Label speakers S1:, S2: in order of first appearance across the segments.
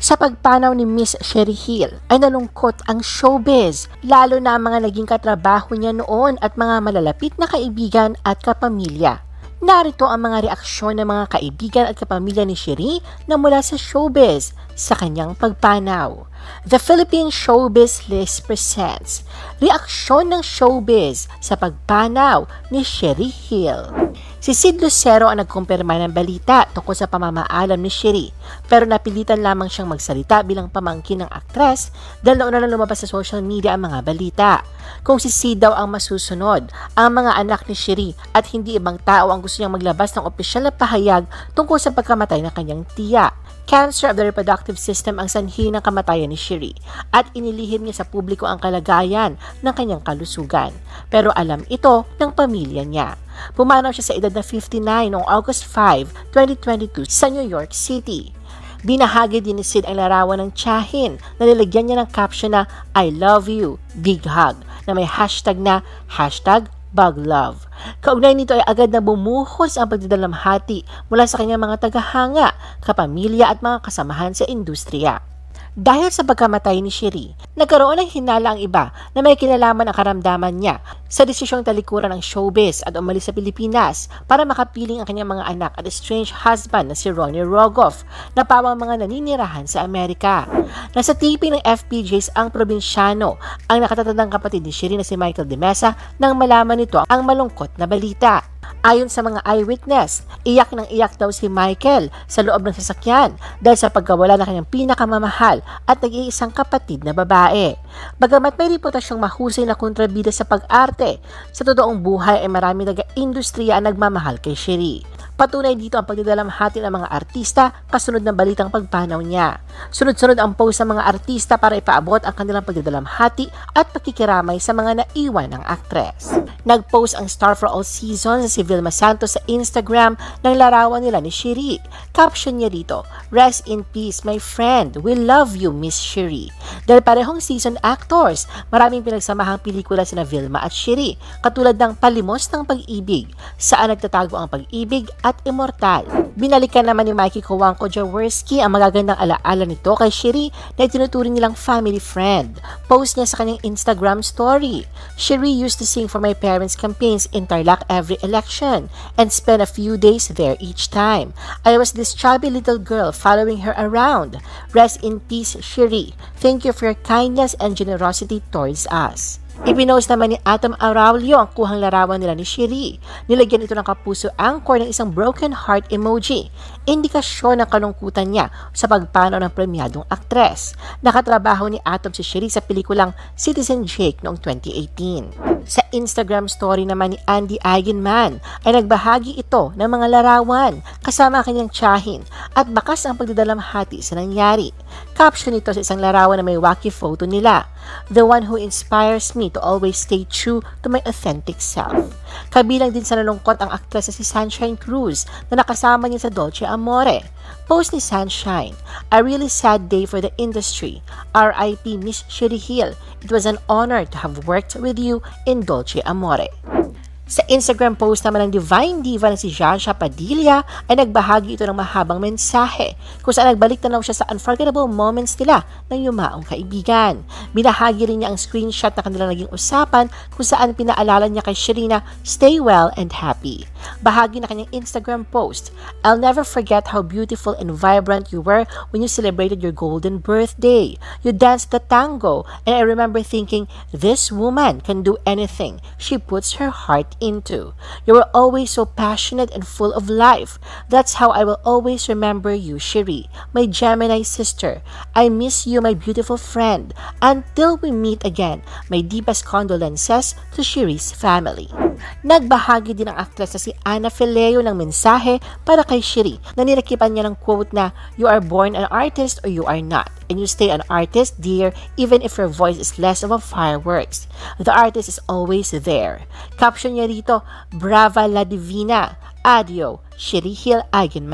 S1: Sa pagpanaw ni Miss Sherry Hill ay nalungkot ang showbiz, lalo na ang mga naging katrabaho niya noon at mga malalapit na kaibigan at kapamilya. Narito ang mga reaksyon ng mga kaibigan at kapamilya ni Sherry na mula sa showbiz sa kanyang pagpanaw. The Philippine Showbiz List presents reaksyon ng showbiz sa pagpanaw ni Sherry Hill. Si Sid Lucero ang nagkumpirma ng balita tungkol sa pamamaalam ni Sherry, pero napilitan lamang siyang magsalita bilang pamangkin ng aktres dahil nauna na lumabas sa social media ang mga balita. Kung si Sid daw ang masusunod, ang mga anak ni Sherry at hindi ibang tao ang gusto niyang maglabas ng opisyal na pahayag tungkol sa pagkamatay ng kanyang tiya. Cancer of the reproductive system ang sanhi ng kamatayan ni Sherry at inilihim niya sa publiko ang kalagayan ng kanyang kalusugan. Pero alam ito ng pamilya niya. Pumanaw siya sa edad na 59 noong August 5, 2022 sa New York City. Binahagi din ni Sid ang larawan ng tiyahin na nilagyan niya ng caption na I love you, big hug na may hashtag na #BugLove. Kaugnay nito ay agad na bumuhos ang pagdidalamhati mula sa kanyang mga tagahanga, kapamilya at mga kasamahan sa industriya. Dahil sa pagkamatay ni Sherry, nagkaroon ng hinala ang iba na may kinalaman ang karamdaman niya sa desisyong talikuran ng showbiz at umalis sa Pilipinas para makapiling ang kanyang mga anak at estranged husband na si Ronnie Rogoff na pawang mga naninirahan sa Amerika. Nasa taping ng FPJs ang probinsyano ang nakatatandang kapatid ni Sherry na si Michael De Mesa nang malaman nito ang malungkot na balita. Ayon sa mga eyewitness, iyak ng iyak daw si Michael sa loob ng sasakyan dahil sa pagkawala ng kanyang pinakamamahal at nag-iisang kapatid na babae. Bagamat may reputasyong mahusay na kontrabida sa pag-arte, sa totoong buhay ay marami taga-industriya ang nagmamahal kay Sherry. Patunay dito ang pagdidalamhati ng mga artista kasunod ng balitang pagpanaw niya. Sunod-sunod ang post ng mga artista para ipaabot ang kanilang pagdidalamhati at pakikiramay sa mga naiwan ng aktres. Nag-post ang Star for All Seasons si Vilma Santos sa Instagram ng larawan nila ni Sherry. Caption niya dito, "Rest in peace my friend, we love you Miss Sherry." Dahil parehong season actors, maraming pinagsamahang pelikula sina Vilma at Sherry, katulad ng Palimos ng Pag-ibig, Saan Nagtatago ang Pag-ibig at Immortal. Binalikan naman ni Mikey Cojuangco Jaworski ang magagandang alaala nito kay Sherry na itinuturing nilang family friend. Post niya sa kanyang Instagram story, "Sherry used to sing for my parents' campaigns in Tarlac every election and spend a few days there each time. I was this chubby little girl following her around. Rest in peace, Sherry. Thank you for your kindness and generosity towards us." Ipinost naman ni Atom Araulio ang kuhang larawan nila ni Sherry. Nilagyan ito ng kapuso anchor ng isang broken heart emoji, indikasyon ng kalungkutan niya sa pagpanaw ng premyadong aktres. Nakatrabaho ni Atom si Sherry sa pelikulang Citizen Jake noong 2018. Sa Instagram story naman ni Andy Eigenman ay nagbahagi ito ng mga larawan kasama kanyang tiyahin at bakas ang pagdidalamhati sa nangyari. Caption nito sa isang larawan na may wacky photo nila, "The one who inspires me to always stay true to my authentic self." Kabilang din sa nalungkot ang aktres na si Sunshine Cruz na nakasama niya sa Dolce Amore. Post ni Sunshine, "A really sad day for the industry. R.I.P. Miss Sherry Hill. It was an honor to have worked with you in Dolce Amore." Sa Instagram post naman ng Divine Diva na si Jansha Padilla ay nagbahagi ito ng mahabang mensahe kung saan nagbalik tanaw siya sa unforgettable moments nila ng yumaong kaibigan. Binahagi rin niya ang screenshot na kanilang naging usapan kung saan pinaalala niya kay Sherry na stay well and happy. Bahagi na kanyang Instagram post, "I'll never forget how beautiful and vibrant you were when you celebrated your golden birthday. You danced the tango and I remember thinking, this woman can do anything she puts her heart into. You were always so passionate and full of life. That's how I will always remember you, Sherry, my Gemini sister. I miss you, my beautiful friend. Until we meet again, my deepest condolences to Sherry's family." Nagbahagi din ang aktres na si Ana Fileo ng mensahe para kay Sherry na nirakipan niya ng quote na, "You are born an artist or you are not. And you stay an artist, dear, even if your voice is less of a fireworks. The artist is always there." Caption niya rito, "Brava la Divina. Adio, Sherry Hill Eigenman."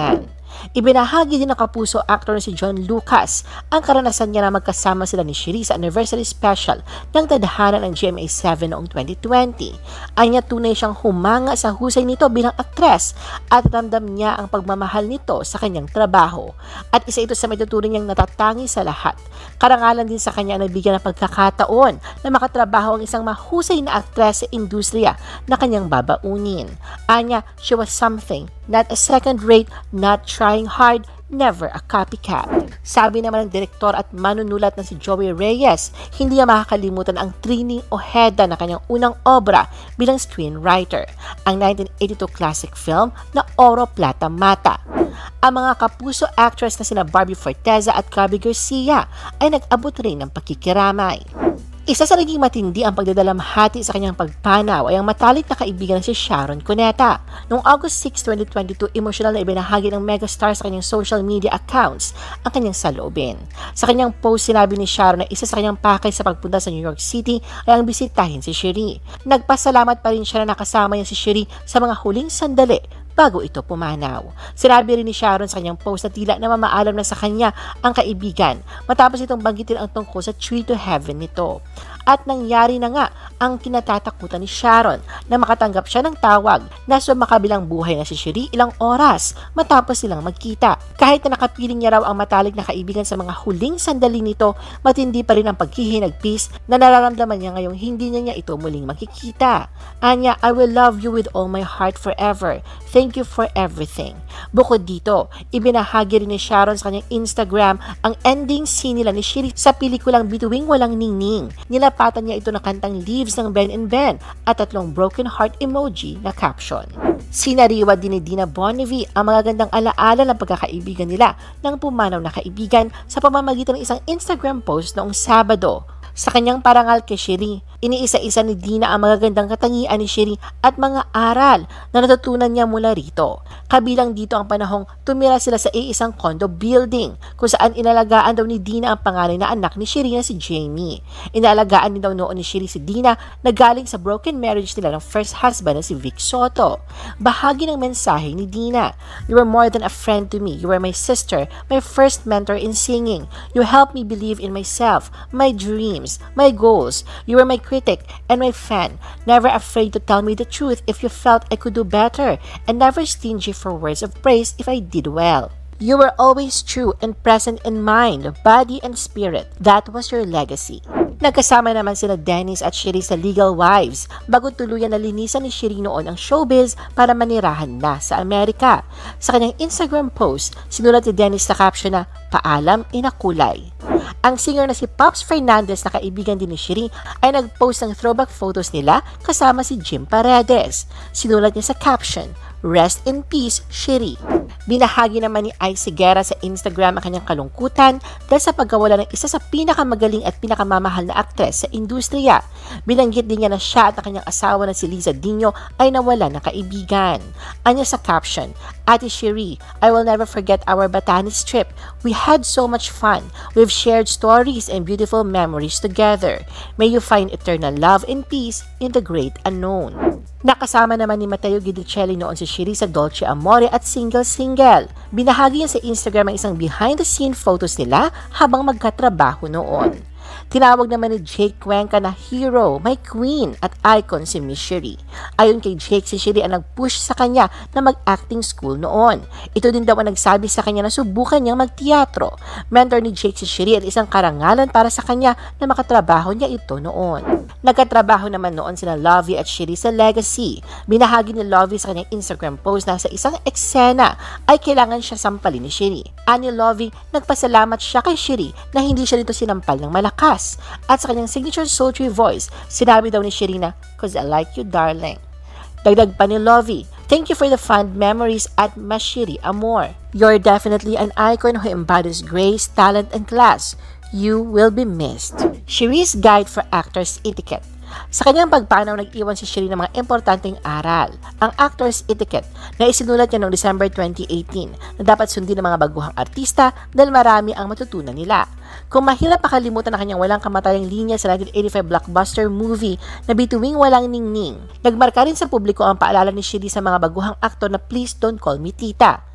S1: Ibinahagi din ng kapuso actor na si John Lucas ang karanasan niya na magkasama sila ni Cherie sa anniversary special ng tadhana ng GMA7 noong 2020. Anya tunay siyang humanga sa husay nito bilang aktres at ramdam niya ang pagmamahal nito sa kanyang trabaho. At isa ito sa maituturing niyang natatangi sa lahat. Karangalan din sa kanya ang nabigyan ng pagkakataon na makatrabaho ang isang mahusay na aktres sa industriya na kanyang babaunin. Anya, she was something, not a second-rate, not trying hard, never a copycat. Sabi naman ng direktor at manunulat na si Joey Reyes, hindi niya makakalimutan ang Trini Ojeda na kanyang unang obra bilang screenwriter, ang 1982 classic film na Oro Plata Mata. Ang mga kapuso actress na sina Barbie Forteza at Gabby Garcia ay nag-abot rin ng pakikiramay. Isa sa naging matindi ang pagdadalamhati sa kanyang pagpanaw ay ang matalik na kaibigan na si Sharon Cuneta. Noong August 6, 2022, emosyonal na ibinahagi ng megastar sa kanyang social media accounts ang kanyang saloobin. Sa kanyang post, sinabi ni Sharon na isa sa kanyang pakay sa pagpunta sa New York City ay ang bisitahin si Cherie. Nagpasalamat pa rin siya na nakasama niya si Cherie sa mga huling sandali bago ito pumanaw. Sinabi rin ni Sharon sa kanyang post na tila na mamaalam na sa kanya ang kaibigan matapos itong banggitin ang tungkol sa Tree to Heaven nito. At nangyari na nga ang kinatatakutan ni Sharon na makatanggap siya ng tawag na sumakabilang buhay na si Cherie ilang oras matapos silang magkita. Kahit na nakapiling niya raw ang matalik na kaibigan sa mga huling sandali nito, matindi pa rin ang paghihinagpis na nararamdaman niya ngayong hindi niya ito muling makikita. Anya, I will love you with all my heart forever. Thank you for everything. Bukod dito, ibinahagi rin ni Sharon sa kanyang Instagram ang ending scene nila ni Cherie sa pelikulang Bituing Walang Ningning. Nilapatan niya ito na kantang Leaves ng Ben and Ben at 3 broken heart emoji na caption. Sinariwa din ni Dina Bonnevie ang magagandang alaala ng pagkakaibigan nila ng pumanaw na kaibigan sa pamamagitan ng isang Instagram post noong Sabado. Sa kanyang parangal kay Cherie, iniisa-isa ni Dina ang magagandang katangian ni Cherie at mga aral na natutunan niya mula rito. Kabilang dito ang panahong tumira sila sa iisang condo building kung saan inalagaan daw ni Dina ang panganay na anak ni Cherie na si Jamie. Inalagaan din daw noon ni Cherie si Dina na galing sa broken marriage nila ng first husband na si Vic Soto. Bahagi ng mensahe ni Dina, "You were more than a friend to me. You were my sister, my first mentor in singing. You helped me believe in myself, my dreams, my goals. You were my critic and my fan, never afraid to tell me the truth if you felt I could do better, and never stingy for words of praise if I did well. You were always true and present in mind, body, and spirit. That was your legacy." Nagkasama naman sila Dennis at Cherie sa Legal Wives bago tuluyan na linisan ni Cherie noon ang showbiz para manirahan na sa Amerika. Sa kanyang Instagram post, sinulat ni Dennis sa caption na, "Paalam, inakulay." Ang singer na si Pops Fernandez na kaibigan din ni Cherie ay nag-post ng throwback photos nila kasama si Jim Paredes. Sinulat niya sa caption, "Rest in peace, Cherie." Binahagi naman ni Ai Sigera sa Instagram ang kanyang kalungkutan dahil sa pagkawala ng isa sa pinakamagaling at pinakamamahal na aktres sa industriya. Binanggit din niya na siya at ang kanyang asawa na si Liza Dino ay nawala ng kaibigan. Anya sa caption, "Ate Cherie, I will never forget our Batanes trip. We had so much fun. We've shared stories and beautiful memories together. May you find eternal love and peace in the great unknown." Nakasama naman ni Mateo Guidicelli noon si Cherie sa Dolce Amore at Single. Binahagi niya sa Instagram ang isang behind-the-scene photos nila habang magkatrabaho noon. Tinawag naman ni Jake Cuenca na hero, my queen at icon si Miss Cherie. Ayon kay Jake, si Cherie ang nag-push sa kanya na mag-acting school noon. Ito din daw ang nagsabi sa kanya na subukan niyang magteatro. Mentor ni Jake si Cherie at isang karangalan para sa kanya na makatrabaho niya ito noon. Nagkatrabaho naman noon sina Lovie at Cherie sa Legacy. Binahagi ni Lovie sa kanyang Instagram post na sa isang eksena ay kailangan siya sampalin ni Cherie. Ani Lovie, nagpasalamat siya kay Cherie na hindi siya nito sinampal ng malakas. At sa kanyang signature sultry voice, sinabi daw ni Cherie na, "'Cause I like you, darling." Dagdag pa ni Lovie, "Thank you for the fond memories at Mas Cherie Amor. You're definitely an icon who embodies grace, talent, and class. You will be missed." Cherie's Guide for Actors Etiquette. Sa kanyang pagpanaw, nag-iwan si Cherie ng mga importanteng aral. Ang Actors Etiquette na isinulat niya noong December 2018 na dapat sundin ng mga baguhang artista dahil marami ang matutunan nila. Kung mahirap makalimutan ang kanyang walang kamatayang linya sa 1985 blockbuster movie na Bituing Walang Ningning, nagmarka rin sa publiko ang paalala ni Cherie sa mga baguhang aktor na "Please don't call me tita."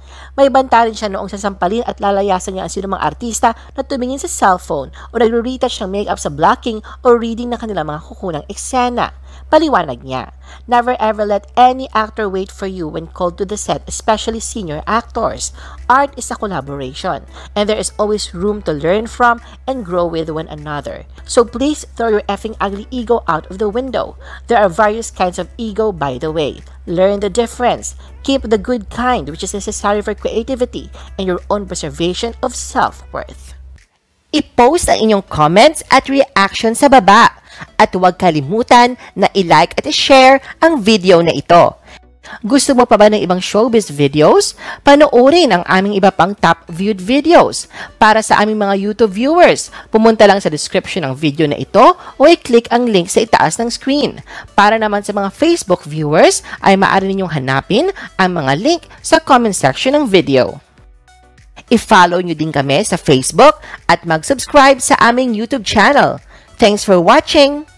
S1: May banta rin siya noong sasampalin at lalayasan niya ang sinumang artista na tumingin sa cellphone o nagre-retouch ng makeup sa blocking o reading ng kanilang mga kukunang eksena. Paliwanag niya, never ever let any actor wait for you when called to the set, especially senior actors. Art is a collaboration, and there is always room to learn from and grow with one another. So please throw your effing ugly ego out of the window. There are various kinds of ego, by the way. Learn the difference. Keep the good kind, which is necessary for creativity and your own preservation of self-worth. I-post ang inyong comments at reaction sa baba. At huwag kalimutan na i-like at i-share ang video na ito. Gusto mo pa ba ng ibang showbiz videos? Panoorin ang aming iba pang top viewed videos. Para sa aming mga YouTube viewers, pumunta lang sa description ng video na ito o i-click ang link sa itaas ng screen. Para naman sa mga Facebook viewers, ay maaari ninyong hanapin ang mga link sa comment section ng video. I-follow nyo din kami sa Facebook at mag-subscribe sa aming YouTube channel. Thanks for watching!